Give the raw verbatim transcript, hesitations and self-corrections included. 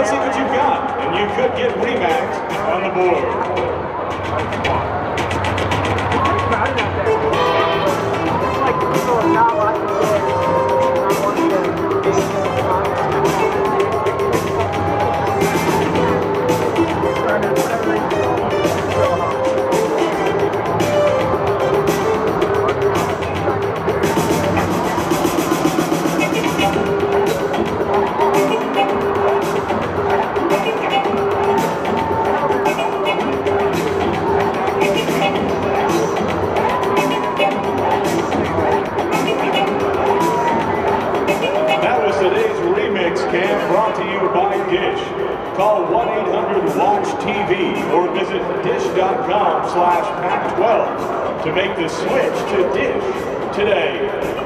Let's see what you've got, and you could get Remax on the board. Cam brought to you by Dish. Call one eight hundred watch T V or visit dish dot com slash Pac twelve to make the switch to Dish today.